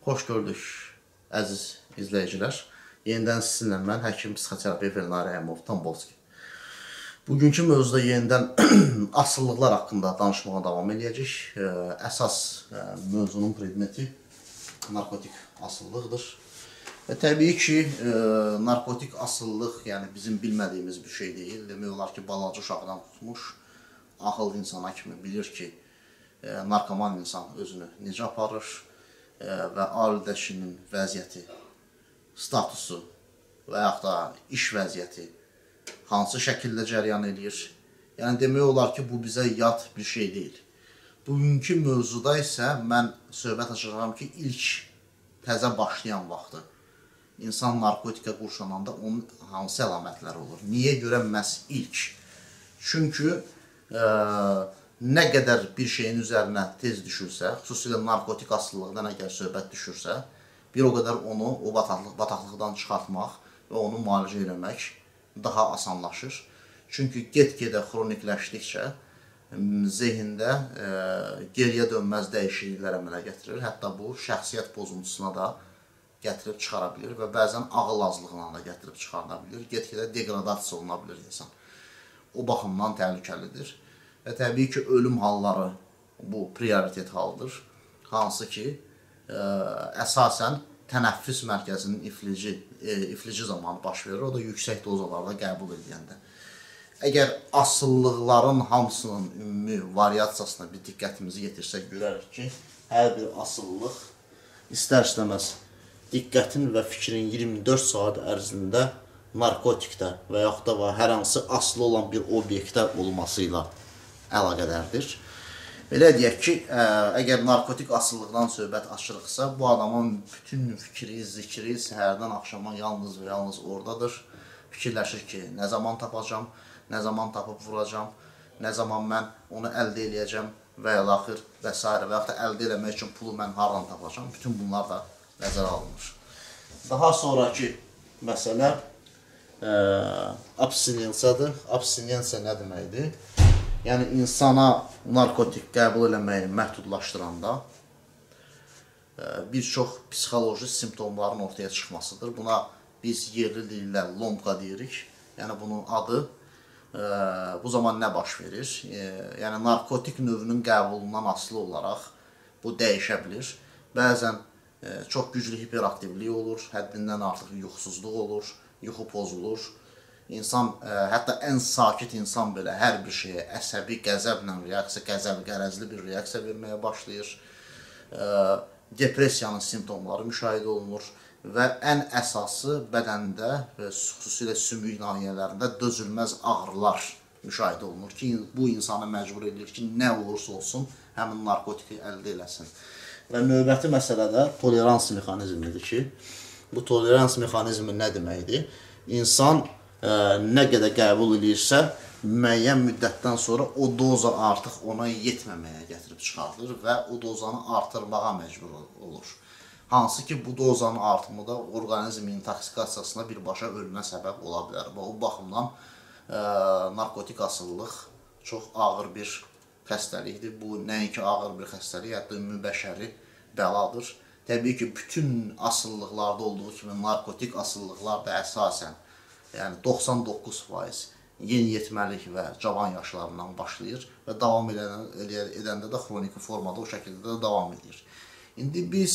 Xoş gördük, əziz izləyicilər. Yenidən sizinlə mən, həkim psixoterapevt Elnar Rəhimov Tambolski. Bugünkü mövzuda yenidən asılılıqlar haqqında danışmağa davam edəcəyik. Əsas mövzunun predmeti narkotik asılılıqdır. Və təbii ki, narkotik asılılıq yəni bizim bilmədiyimiz bir şey deyil. Demək olar ki, balaca uşaqdan tutmuş, ağıllı insana kimi bilir ki, narkoman insan özünü necə aparır və aludəçinin vəziyyəti, statusu və yaxud da iş vəziyyəti hansı şəkildə cəryan edir. Yəni demək olar ki, bu bizə yad bir şey deyil. Bugünkü mövzuda isə mən söhbət açacağam ki, ilk təzə başlayan vaxtı insan narkotika qurşananda onun hansı əlamətləri olur? Niyə görə məhz ilk? Çünki nə qədər bir şeyin üzərinə tez düşürsə, xüsusilə narkotik asılılıqdan əgər söhbət düşürsə, bir o qədər onu o bataqlıqdan çıxartmaq və onu müalicə eləmək daha asanlaşır. Çünki get-gedə xronikləşdikcə zehində geriyə dönməz dəyişikliklər əmələ gətirir. Hətta bu şəxsiyyət pozuntusuna da gətirib çıxara bilir və bəzən ağıl azlığına da gətirib çıxarda bilir. Get-gedə degradasiya oluna bilir insan. O baxımdan təhlükəlidir. Və təbii ki, ölüm halları bu prioritet haldır. Hansı ki, əsasən tənəffüs mərkəzinin iflici zamanı baş verir. O da yüksək dozalarda qəbul ediləyəndə. Əgər asılılıqların hamısının ümumi variasiyasına bir diqqətimizi yetirsək, görərik ki, hər bir asıllılıq istər-istəməz diqqətin və fikrin 24 saat ərzində narkotikdə və yaxud da hər hansı asılı olan bir obyektdə olmasıyla əlaqədardır. Belə deyək ki, əgər narkotik asılılıqdan söhbət açırıqsa, bu adamın bütün fikri, zikri səhərdən axşama yalnız və yalnız oradadır. Fikirləşir ki, nə zaman tapacam, nə zaman tapıb vuracam, nə zaman mən onu əldə eləyəcəm və yaxır və s. və yaxud da əldə eləmək üçün pulu mən haradan tapacam. Bütün bunlar da nəzərə alınır. Daha sonraki məsələ abstinensiyadır. Abstinensiya nə deməkdir? Yəni, insana narkotik qəbul eləməyi məhdudlaşdıranda bir çox psixoloji simptomların ortaya çıxmasıdır. Buna biz yerli dillə lomqa deyirik. Yəni, bunun adı bu zaman nə baş verir? Yəni, narkotik növünün qəbulundan asılı olaraq bu dəyişə bilir. Bəzən çox güclü hiperaktivlik olur, həddindən artıq yuxusuzluq olur, yuxu pozulur. İnsan, hətta ən sakit insan belə hər bir şeyə əsəbi, qəzəblə reaksiya, qəzəb qərəzli bir reaksiya verməyə başlayır. Depressiyanın simptomları müşahidə olunur və ən əsası bədəndə və xüsusilə sümük nahiyələrində dözülməz ağrılar müşahidə olunur ki, bu insanı məcbur edir ki, nə olursa olsun həmin narkotiki əldə eləsin. Və növbəti məsələ də tolerans mexanizmidir ki, bu tolerans mexanizmi nə deməkdir? İnsan nə qədər qəbul edirsə, müəyyən müddətdən sonra o doza artıq ona yetməməyə gətirib çıxardır və o dozanı artırmağa məcbur olur. Hansı ki, bu dozanın artımı da orqanizmin intoksikasiyasına birbaşa ölümə səbəb ola bilər. Və o baxımdan narkotik asıllılıq çox ağır bir xəstəlikdir. Bu nəinki ağır bir xəstəlik, hətta ümumi-bəşəri bəladır. Təbii ki, bütün asılılıqlarda olduğu kimi narkotik asılılıqlar da əsasən, yəni 99% yeniyetməlik və cavan yaşlarından başlayır və davam edəndə də xroniki formada o şəkildə də davam edir. İndi biz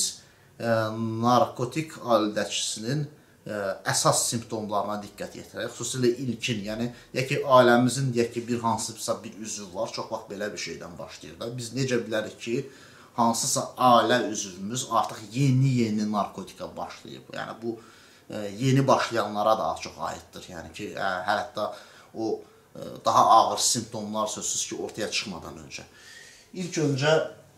narkotik aludəçisinin əsas simptomlarına diqqət yetirək. Xüsusilə ilkin, yəni deyək ki, ailəmizin deyək ki, bir hansısa bir üzvü var, çox vaxt belə bir şeydən başlayır da. Biz necə bilərik ki, hansısa ailə üzvümüz artıq yeni narkotika başlayıb. Yəni bu yeni başlayanlara daha çox aiddir. Yəni ki, hətta o daha ağır simptomlar sözsüz ki, ortaya çıxmadan öncə. İlk öncə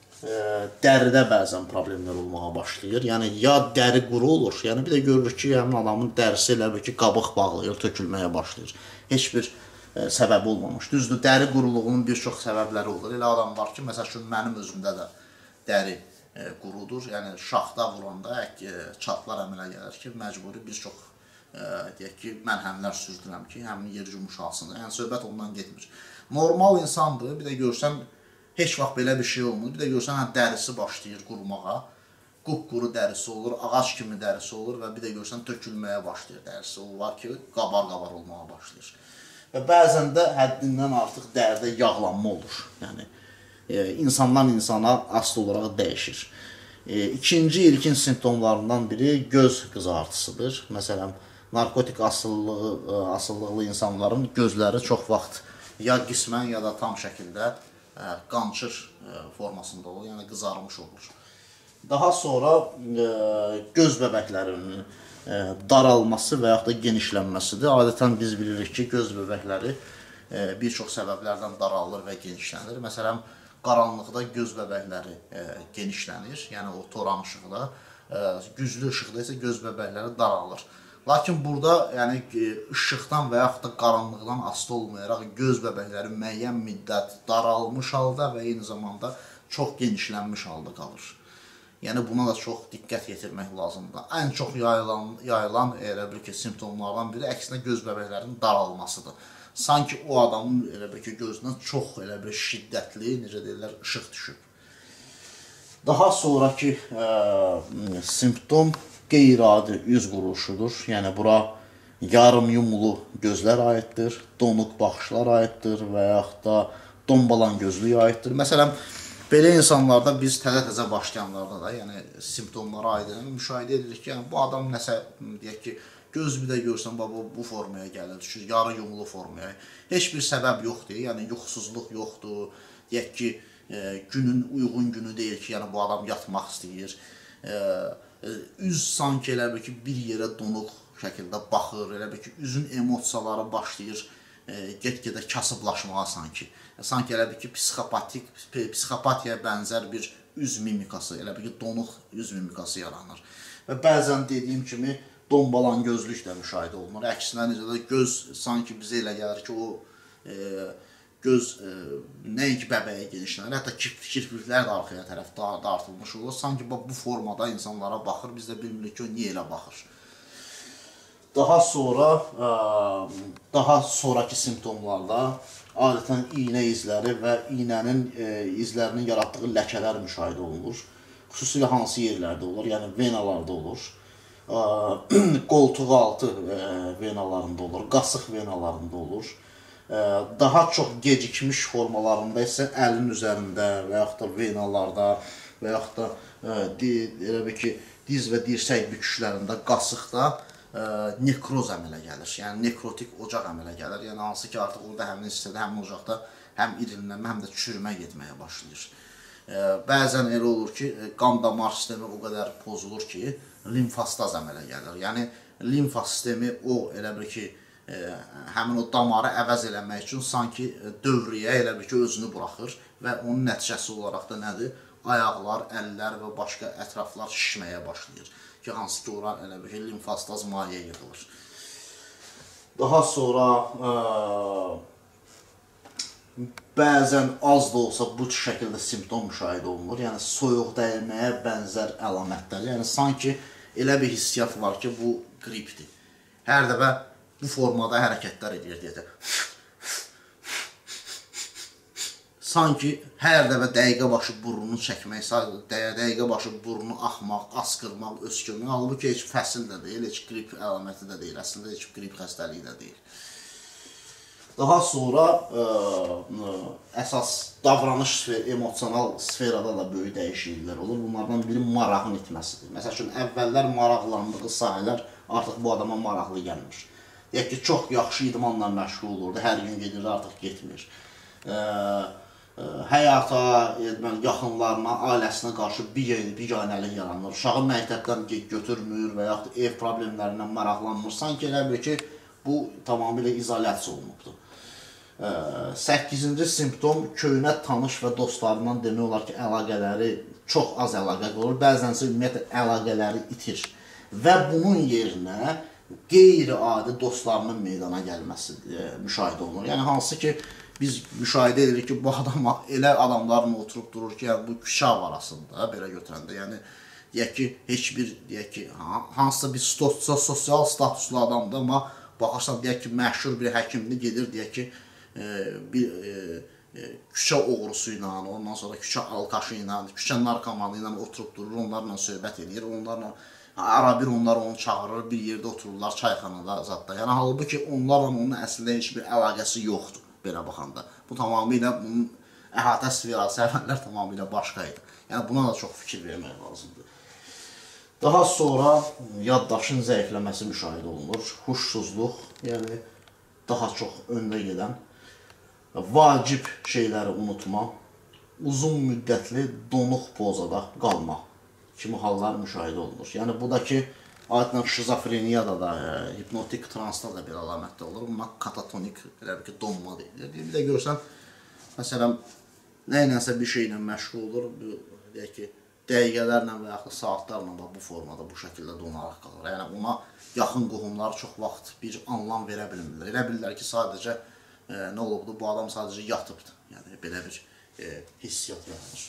dəridə bəzən problemlər olmağa başlayır. Yəni, ya dəri quru olur, yəni bir də görürük ki, həmin adamın dərisi elə bir ki, qabıq bağlayır, tökülməyə başlayır. Heç bir səbəbi olmamış. Düzdür, dəri quruluğunun bir çox səbəbləri olur. Elə adam var ki, məsəl üçün, mənim özümdə də dəri qurudur. Yəni, şaxta vuranda çatlar əmələ gəlir ki, məcburi bir çox, deyək ki, mənhəmlər sürdürəm ki, həmin yer yumuşalsın. Yəni, söhbət ondan getmir. Normal insandır, bir də görsən, heç vaxt belə bir şey olmur. Bir də görsən, dərisi başlayır qurumağa. qupquru dərisi olur, ağac kimi dərisi olur və bir də görsən tökülməyə başlayır dərisi. O var ki, qabar-qabar olmağa başlayır. Və bəzən də həddindən artıq dəridə yağlanma olur. Yəni, insandan insana asılı olaraq dəyişir. İkinci ilkin simptomlarından biri göz qızartısıdır. Məsələn, narkotik asıllıqlı insanların gözləri çox vaxt ya qismən ya da tam şəkildə qançır formasında olur, yəni qızarmış olur. Daha sonra göz bəbəklərinin daralması və yaxud da genişlənməsidir. Adətən biz bilirik ki, göz bəbəkləri bir çox səbəblərdən daralır və genişlənir. Məsələn, qaranlıqda göz bəbəkləri genişlənir, yəni o toran işıqda, güclü işıqda isə göz bəbəkləri daralır. Lakin burada yəni işıqdan və yaxud da qaranlıqdan asılı olmayaraq göz bəbəkləri müəyyən müddət daralmış halda və eyni zamanda çox genişlənmiş halda qalır. Yəni buna da çox diqqət yetirmək lazımdır. Ən çox yayılan elə bir ki, simptomlardan biri əksinə göz bəbəklərinin daralmasıdır. Sanki o adamın elə bir ki, gözündən çox elə bir şiddətli, necə deyirlər, işıq düşüb. Daha sonraki simptom qeyri-adi üz quruluşudur. Yəni bura yarım yumulu gözlər aiddir, donuq baxışlar aiddir və yaxud da dombalan gözlük aiddir. Məsələn, belə insanlarda biz təzə başlayanlarda da, yəni simptomlara aidən müşahidə edirik ki, yəni, bu adam nəsə, deyək ki, göz bir də görsən, bu formaya gəlir, düşür, yarı yumulu formaya. Heç bir səbəb yoxdur, yəni yuxusuzluq yoxdur, deyək ki, günün uyğun günü deyil ki, yəni bu adam yatmaq istəyir. Üz sanki elə bir ki, bir yerə donuq şəkildə baxır, elə bir ki, üzün emosiyaları başlayır get-gedə kasıblaşmağa sanki. Sanki elə bir ki, psixopatiyaya bənzər bir üz mimikası, elə bir ki, donuq üz mimikası yaranır. Və bəzən dediyim kimi, dombalan gözlük də müşahidə olunur. Əksinə necə də göz sanki bizə elə gəlir ki, o göz nəinki bəbəyə genişlənir, hətta kirpiklər də arxaya tərəf dartılmış olur. Sanki bu formada insanlara baxır, biz də bilmirik ki, o niyə elə baxır. Daha sonraki simptomlarda adətən iynə izləri və iynənin izlərinin yaratdığı ləkələr müşahidə olunur. Xüsusilə hansı yerlərdə olur, yəni venalarda olur, qoltuq altı venalarında olur, qasıq venalarında olur. Daha çox gecikmiş formalarında isə əlin üzərində və yaxud da venalarda və yaxud da elə bir ki, diz və dirsək büküşlərində, qasıqda nekroz əmələ gəlir. Yəni nekrotik ocaq əmələ gəlir. Yəni hansı ki, artıq orada həmin hissədə, həmin ocaqda həm irinlənmə, həm də çürümə getməyə başlayır. Bəzən elə olur ki, qan damar sistemi o qədər pozulur ki, limfostaz əmələ gəlir. Yəni limfa sistemi o elə bir ki, həmin o damarı əvəz eləmək üçün sanki dövriyə elə bir ki, özünü buraxır və onun nəticəsi olaraq da nədir? Ayaqlar, əllər və başqa ətraflar şişməyə başlayır ki, hansı ki, ora elə bir ki, limfostaz maye yığılır. Daha sonra bəzən az da olsa bu şəkildə simptom müşahidə olunur. Yəni soyuq dəyməyə bənzər əlamətlər. Yəni sanki elə bir hissiyat var ki, bu qripdir. Hər dəfə bu formada hərəkətlər edir deyə. Sanki hər dəfə dəqiqə başı burnunu çəkmək, dəqiqə başı burnunu axmaq, askırmaq, öskürmək. Halbuki heç fəsil də deyil, heç qrip əlaməti də deyil, əslində heç qrip xəstəliyi də deyil. Daha sonra əsas davranış emosional sferada da böyük dəyişikliklər olur. Bunlardan biri marağın itməsidir. Məsəl üçün, əvvəllər maraqlandığı sahələr artıq bu adama maraqlı gəlmir. Deyək ki, çox yaxşı idmanla məşğul olurdu, hər gün gedir, artıq getmir. Həyata, yaxınlarına, ailəsinə qarşı biganəlik yaranır. Uşağı məktəbdən götürmür və yaxud ev problemlərindən maraqlanmır. Sanki elə bir ki, bu tamamilə izolyasiya olunubdur. 8-ci simptom köhnə tanış və dostlarından demək olar ki, əlaqələri çox az əlaqə olur. Bəzənsə ümumiyyətlə əlaqələri itir. Və bunun yerinə qeyri-adi dostlarının meydana gəlməsi müşahidə olunur. Yəni hansı ki, biz müşahidə edirik ki, bu adam elə adamlarla oturub durur ki, bu küçə arasında belə götürəndə, yəni deyək ki, heç bir, deyək ki, hansısa bir sosial statuslu adamdır, amma baxarsan, deyək ki, məşhur bir həkimdir, gedir, deyək ki, küçə oğrusu ilə, ondan sonra küçə alkaşı ilə, küçə narkomanı ilə oturub durur, onlarla söhbət edir, onlarla ara bir onlar onu çağırır, bir yerdə otururlar çayxanada zadda. Yəni halbuki onlarla onun əslində heç bir əlaqəsi yoxdur belə baxanda. Bu tamamilə bunun əhatə sferası, əvvəllər tamamilə başqa idi. Yəni buna da çox fikir vermək lazımdır. Daha sonra yaddaşın zəifləməsi müşahidə olunur. Huşsuzluq, yəni daha çox öndə gedən, vacib şeyləri unutma, uzun müddətli donuq pozada qalma kimi hallar müşahidə olunur. Yəni bu da ki, adətən şizofreniyada da, hipnotik transda da bir əlamətdə olur. Buna katatonik, elə bir ki, donma deyilir. Bir də görsən, məsələn, nə ilənsə bir şeylə məşğul olur, deyək ki, dəqiqələrlə və yaxud saatlarla bu formada, bu şəkildə donaraq qalır. Yəni ona yaxın qohumlar çox vaxt bir anlam verə bilmirlər. Elə bilirlər ki, sadəcə nə olubdur, bu adam sadəcə yatıbdır. Yəni belə bir hissiyat yaranır.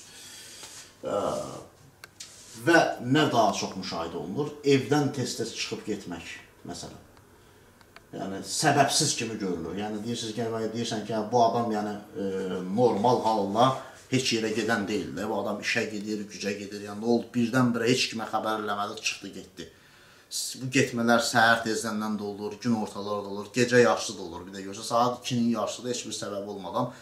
Və nə daha çox müşahidə olunur? Evdən tez-tez çıxıb getmək, məsələn. Yəni səbəbsiz kimi görülür. Yəni deyirsən ki, bu adam yəni normal halda heç yerə gedən deyil də. Bu adam işə gedir, gücə gedir. Yəni nə oldu? Birdən-birə heç kimə xəbər eləmədi, çıxdı, getdi. Bu getmələr səhər tezləndən də olur, gün ortaları da olur, gecə yarısı da olur. Bir də görsə, saat 2-nin yarısı da heç bir səbəb olmadan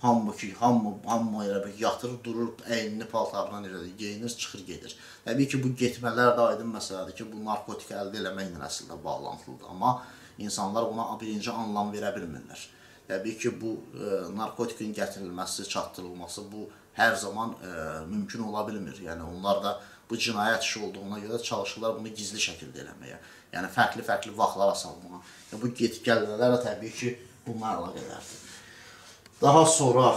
hamı elə bir yatır, durur, əynini paltarına geyinir, çıxır, gedir. Təbii ki, bu getmələr də aydın məsələdir ki, bu narkotik əldə eləməklə əslində bağlantılıdır. Amma insanlar buna birinci anlam verə bilmirlər. Təbii ki, bu narkotikin gətirilməsi, çatdırılması bu hər zaman mümkün ola bilmir. Yəni onlar da bu cinayət işi olduğuna görə çalışırlar bunu gizli şəkildə eləməyə. Yəni fərqli vaxtlara salmağa. Bu get-gəlmələr də təbii ki, bununla əlaqələrdir. Daha sonra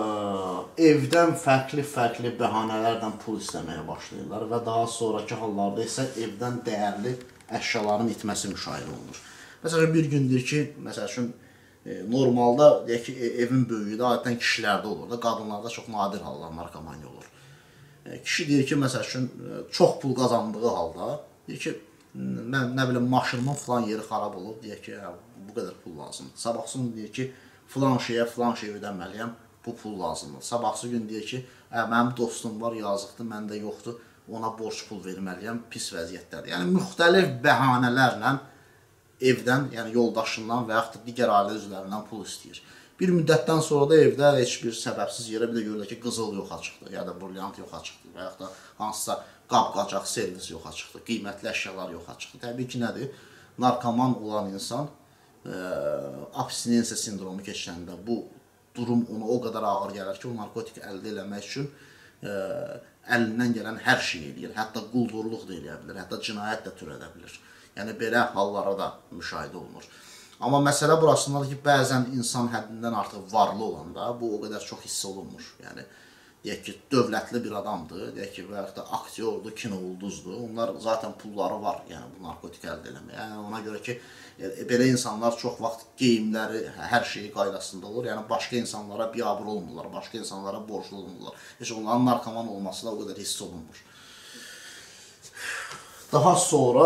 evdən fərqli bəhanələrlə pul istəməyə başlayırlar və daha sonraki hallarda isə evdən dəyərli əşyaların itməsi müşahidə olunur. Məsələn, bir gündür ki, məsəl üçün, normalda, deyək ki, evin böyüyü də adətən kişilərdə olur da, qadınlarda çox nadir hallar narkomaniya olur. Kişi deyir ki, məsəl üçün, çox pul qazandığı halda, deyir ki, mən nə bilim, maşınımın filan yeri xarab olub, deyək ki, bu qədər pul lazımdır. Sabahsın deyir ki, filan şeyə ödəməliyəm, bu pul lazımdır. Sabahsı gün deyir ki, mənim dostum var, yazıqdır, məndə yoxdur, ona borc pul verməliyəm, pis vəziyyətdədir. Yəni, müxtəlif bəhanələrlə evdən, yəni yoldaşından və yaxud da digər ailə üzvlərindən pul istəyir. Bir müddətdən sonra da evdə heç bir səbəbsiz yerə bir də görürlər ki, qızıl yoxa çıxdı, ya da brilyant yoxa çıxdı və yaxud da hansısa qab-qacaq servis yoxa çıxdı, qiymətli əşyalar yoxa çıxdı. Təbii ki, nədir? Narkoman olan insan abstinensiya sindromu keçirəndə bu durum ona o qədər ağır gəlir ki, o narkotik əldə eləmək üçün əlindən gələn hər şey eləyir. Hətta quldurluq da eləyə bilir, hətta cinayət də törədə bilir. Yəni, belə hallara da müşahidə olunur. Amma məsələ burasındadır ki, bəzən insan həddindən artıq varlı olanda bu o qədər çox hiss olunmur. Yəni, deyək ki, dövlətli bir adamdır, deyək ki, və yaxud da aktyordur, kino ulduzdur. Onlar zaten pulları var, yəni bu narkotik əldə eləməyə. Yəni, ona görə ki, belə insanlar çox vaxt geyimləri, hər şeyi qaydasında olur. Yəni, başqa insanlara biabır olmurlar, başqa insanlara borclu olmurlar. Heç onların narkoman olması da o qədər hiss olunmur. Daha sonra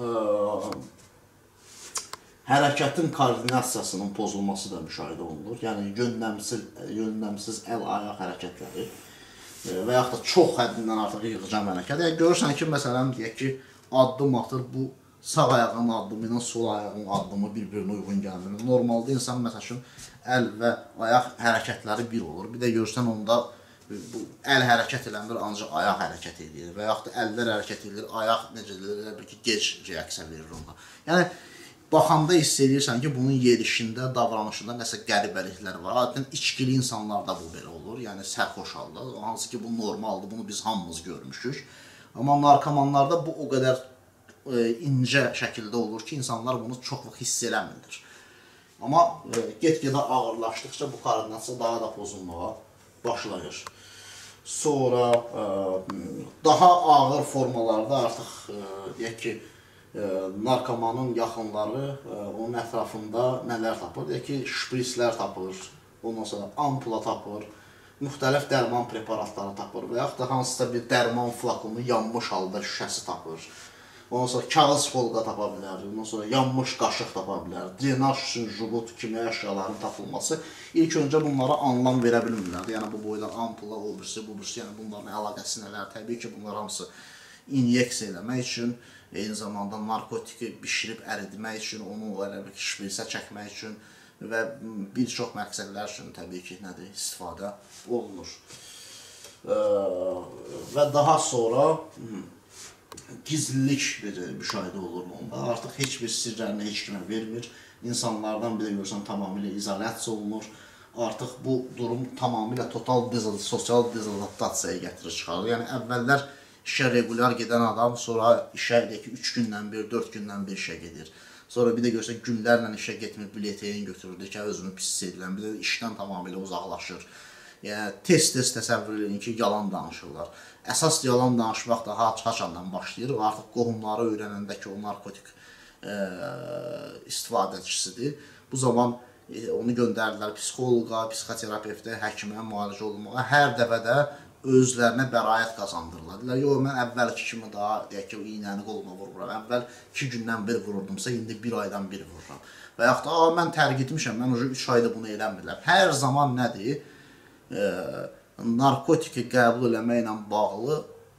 hərəkətin koordinasiyasının pozulması da müşahidə olunur. Yəni, yönləmsiz əl-ayaq hərəkətləri və yaxud da çox həddindən artıq yığcam hərəkət. Yəni, görürsən ki, məsələn, deyək ki, addım atır, bu sağ ayağının addımı ilə sol ayağının addımı bir-birinə uyğun gəlmir. Normalda insan, məsəl üçün, əl və ayaq hərəkətləri bir olur. Bir də görürsən, onda əl hərəkət eləmir, ancaq ayaq hərəkət edir və yaxud da əllər hərəkət edir, ayaq necə deyir, bir ki, gec reaksiya verir onda. Yəni, baxanda hiss edirsən ki, bunun yerişində, davranışında nəsə qəribəliklər var. Adətən içkili insanlarda bu belə olur, yəni sərxoş halda. Hansı ki, bu normaldır, bunu biz hamımız görmüşük. Amma narkomanlarda bu o qədər incə şəkildə olur ki, insanlar bunu çox vaxt hiss eləmirlər. Amma get-gedə ağırlaşdıqca bu koordinasiya daha da pozulmağa başlayır. Sonra daha ağır formalarda artıq deyək ki, narkomanın yaxınları onun ətrafında nələr tapır? Deyək ki, şprislər tapır, ondan sonra ampula tapır, müxtəlif dərman preparatları tapır və yaxud da hansısa bir dərman flakonu yanmış halda şüşəsi tapır. ondan sonra kağız folqa tapa bilər, ondan sonra yanmış qaşıq tapa bilər, drenaj üçün jubut kimi əşyaların tapılması. İlk öncə bunlara anlam verə bilmirlər. Yəni bu boyda ampula, o birisi, bu birisi, yəni bunların əlaqəsi nələr? Təbii ki, bunlar hamısı inyeksiya eləmək üçün, eyni zamanda narkotiki bişirib əridmək üçün, onu elə bir şpritsə çəkmək üçün və bir çox məqsədlər üçün təbii ki, nədir, istifadə olunur. Və daha sonra gizlilik müşahidə olur onda. Artıq heç bir sirlərini heç kimə vermir. İnsanlardan bir də görsən tamamilə izolyasiya olunur. Artıq bu durum tamamilə total sosial dezadaptasiyaya gətirir çıxarır. Yəni əvvəllər işə regular gedən adam sonra işə 3 gündən bir, 4 gündən bir işə gedir. Sonra bir də görsən günlərlə işə getmir, bileteyin götürürdü ki, özünü pis hiss edirəm. Bir də işdən tamamilə uzaqlaşır. Yəni, tez-tez təsəvvür edin ki, yalan danışırlar. Əsas yalan danışmaq da haçandan başlayır. Artıq qohumları öyrənəndə ki, o narkotik istifadəçisidir. Bu zaman onu göndərirlər psixoloqa, psixoterapevtə, həkimə, müalicə olunmağa. Hər dəfə də özlərinə bəraət qazandırırlar. Deyirlər, yox, mən əvvəlki kimi daha, deyək ki, iynəni qoluma vururam. Əvvəl 2 gündən bir vururdumsa, indi 1 aydan bir vururam. Və yaxud da, mən tərk etmişəm, mən 3 ayda bunu eləmirlər. Hər zaman nədir? Narkotiki qəbul eləməklə bağlı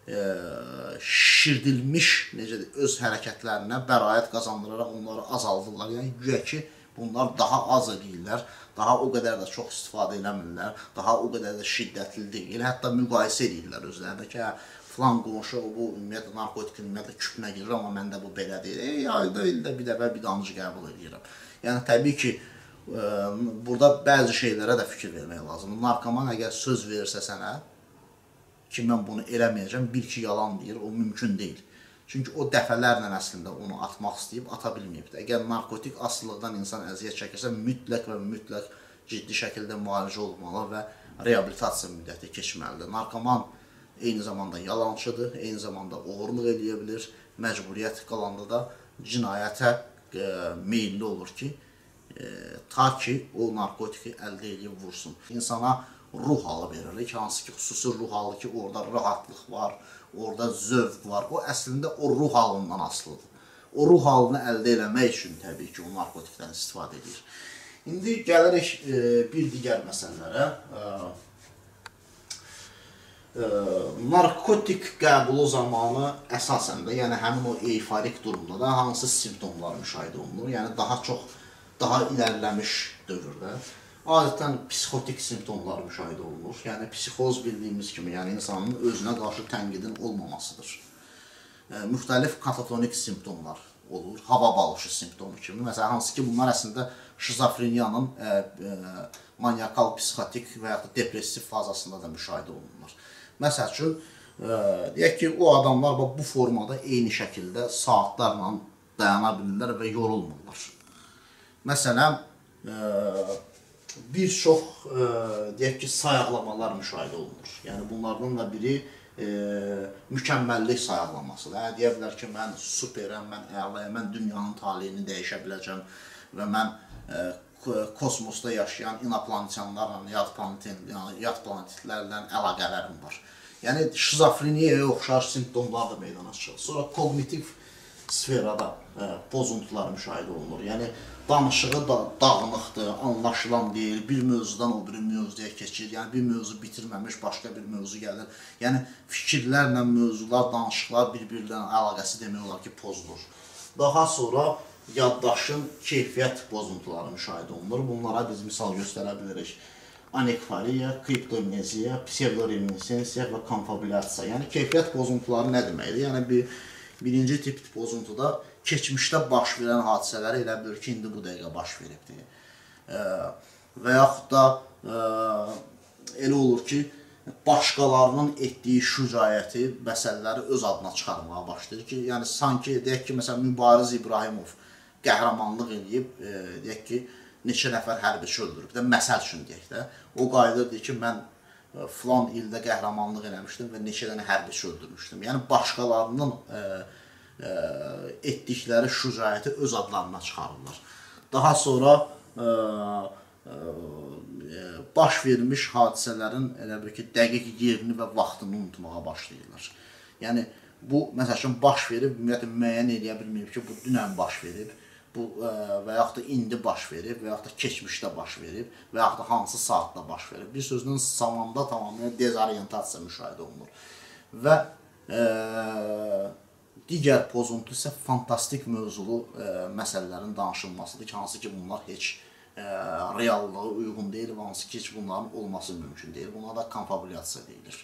şişirdilmiş öz hərəkətlərinə bəraət qazandıraraq onları azaldırlar. Yəni, güya ki, bunlar daha az edirlər, daha o qədər də çox istifadə eləmirlər, daha o qədər də şiddətli deyil. Hətta müqayisə edirlər özlərində ki, filan qonşu bu ümumiyyətlə narkotikin ümumiyyətlə küpünə girir, amma məndə bu belə deyil. Ayda ildə bir dəfə bir damcı qəbul edirəm. Yəni, təbii ki, burada bəzi şeylərə də fikir vermək lazımdır. Narkoman əgər söz verirsə sənə ki, mən bunu eləməyəcəm, bil ki, yalan deyir, o mümkün deyil. Çünki o dəfələrlə əslində onu atmaq istəyib, ata bilməyibdir. Əgər narkotik asılılıqdan insan əziyyət çəkirsə, mütləq və mütləq ciddi şəkildə müalicə olmalı və reabilitasiya müddəti keçməlidir. Narkoman eyni zamanda yalancıdır, eyni zamanda oğurluq edə bilir, məcburiyyət qalanda da cinayətə meyilli olur ki, ta ki o narkotiki əldə edib vursun. İnsana ruh halı verilir ki, hansı ki, xüsusi ruh halı ki, orada rahatlıq var, orada zövq var. O əslində o ruh halından asılıdır. O ruh halını əldə eləmək üçün təbii ki, o narkotikdən istifadə edir. İndi gəlirik bir digər məsələlərə. Narkotik qəbulu zamanı əsasən də, yəni həmin o eyforik durumda da hansı simptomlar müşahidə olunur? Yəni daha ilərləmiş dövrdə adətən psixotik simptomlar müşahidə olunur. Yəni, psixoz bildiyimiz kimi, yəni insanın özünə qarşı tənqidin olmamasıdır. Müxtəlif katatonik simptomlar olur, hava balışı simptomu kimi. Məsələn, hansı ki, bunlar əslində şizofreniyanın maniakal, psixotik və yaxud da depressiv fazasında da müşahidə olunur. Məsəl üçün, deyək ki, o adamlar bu formada eyni şəkildə saatlarla dayana bilirlər və yorulmurlar. Məsələn, bir çox, deyək ki, sayaqlamalar müşahidə olunur. Yəni, bunlardan da biri mükəmməllik sayaqlamasıdır. Deyə bilər ki, mən superəm, mən əlayəm, mən dünyanın taleyini dəyişə biləcəm və mən kosmosda yaşayan inaplanetyanlarla, yad planetlərlə əlaqələrim var. Yəni, şizofreniyaya oxşar simptomlar da meydana çıxır. Sonra kognitiv sferada pozuntular müşahidə olunur. Yəni, danışığı da dağınıqdır, anlaşılan deyil, bir mövzudan o biri mövzuya keçir. Yəni, bir mövzu bitirməmiş, başqa bir mövzu gəlir. Yəni, fikirlərlə mövzular, danışıqlar bir-birlərin əlaqəsi demək olar ki, pozulur. Daha sonra yaddaşın keyfiyyət pozuntuları müşahidə olunur. Bunlara biz misal göstərə bilirik. Anekfaliya, kriptomneziya, pseudoreminiscensiya və konfabulyasiya. Yəni, keyfiyyət pozuntuları nə deməkdir? Yəni, birinci tip pozuntuda keçmişdə baş verən hadisələri elə bilir ki, indi bu dəqiqə baş veribdir. Və yaxud da elə olur ki, başqalarının etdiyi şücaəti, məsələləri öz adına çıxarmağa başlayır ki, yəni sanki, deyək ki, məsələn, Mübariz İbrahimov qəhrəmanlıq edib, deyək ki, neçə nəfər hərbiçi öldürüb də, məsəl üçün deyək də, o qayıdır ki, mən filan ildə qəhrəmanlıq eləmişdim və neçə dənə hərbiçi öldürmüşdüm. Yəni, başqalarının etdikləri şücaəti öz adlarına çıxarırlar. Daha sonra baş vermiş hadisələrin elə bir ki, dəqiq yerini və vaxtını unutmağa başlayırlar. Yəni, bu məsəl üçün baş verib, ümumiyyətlə müəyyən edə bilməyib ki, bu dünən baş verib, bu və yaxud da indi baş verib, və yaxud da keçmişdə baş verib, və yaxud da hansı saatda baş verib. Bir sözlə zamanda tamamilə dezorientasiya müşahidə olunur. Və digər pozuntu isə fantastik mövzulu məsələlərin danışılmasıdır ki, hansı ki bunlar heç reallığa uyğun deyil və hansı ki heç bunların olması mümkün deyil. Buna da konfabulyasiya deyilir.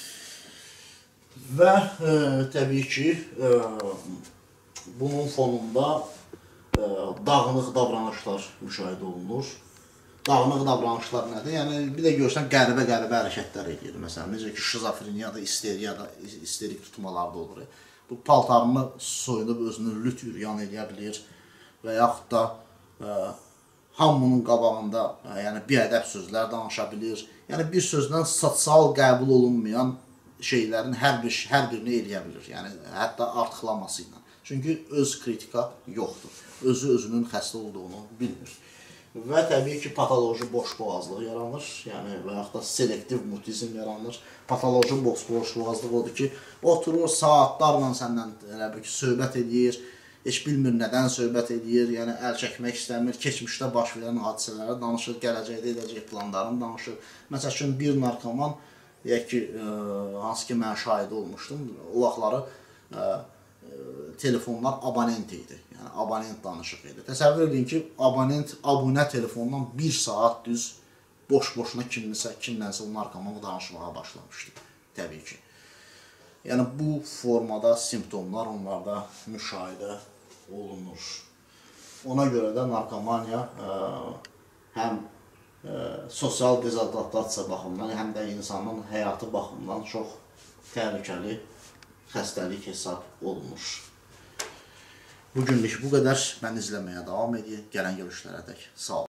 Və təbii ki, bunun fonunda dağınıq davranışlar müşahidə olunur. Dağınıq davranışlar nədir? Yəni, bir də görsən, qəribə hərəkətlər edir. Məsələn, necə ki, şizofreniyada, isterik tutmalarda olur. Bu paltarını soyunub özünü lüt üryan edə bilir və yaxud da hamının qabağında biədəb sözlər danışa bilir. Yəni, bir sözlə sosial qəbul olunmayan şeylərin hər birini eləyə bilir. Yəni, hətta artıqlaması ilə. Çünki öz kritika yoxdur. Özü özünün xəstə olduğunu bilmir. Və təbii ki, patoloji boşboğazlıq yaranır. Yəni, və yaxud da selektiv mutizm yaranır. Patoloji boşboğazlıq odur ki, oturur saatlarla səndən söhbət edir, heç bilmir nədən söhbət edir, yəni əl çəkmək istəmir, keçmişdə baş verən hadisələri danışır, gələcəkdə edəcək planlarını danışır. Məsəl üçün, bir narkoman, deyək ki, hansı ki, mən şahidi olmuşdum, o vaxtları telefonlar abonent idi, yəni abonent danışıq idi. Təsəvvür edin ki, abunə telefondan 1 saat düz boş-boşuna kimlənsə o narkoman danışmağa başlamışdı, təbii ki. Yəni, bu formada simptomlar onlarda müşahidə olunur. Ona görə də narkomaniya həm sosial dezadaptasiya baxımından, həm də insanın həyatı baxımından çox təhlükəli xəstəlik hesab olunur. Bugünlük bu qədər. Məni izləməyə davam edin. Gələn görüşlərə dək. Sağ olun.